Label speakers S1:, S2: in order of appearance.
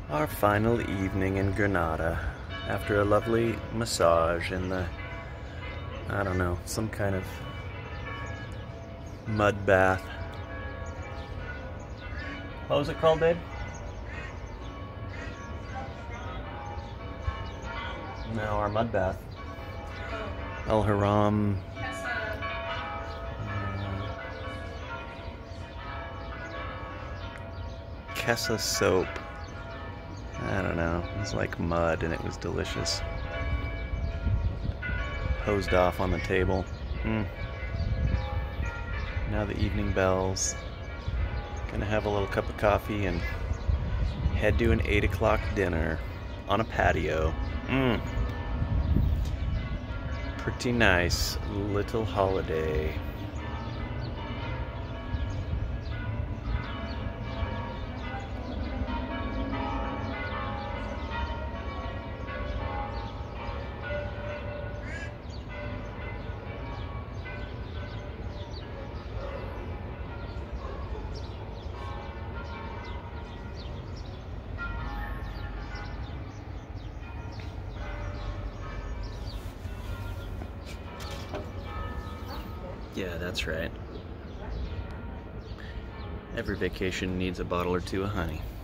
S1: Our final evening in Granada after a lovely massage in the, I don't know, some kind of mud bath. What was it called, babe? No, our mud bath. El Haram. Kessa soap. I don't know. It was like mud and it was delicious. Hosed off on the table. Now the evening bells. Gonna have a little cup of coffee and head to an 8 o'clock dinner on a patio. Pretty nice little holiday. Yeah, that's right. Every vacation needs a bottle or two of honey.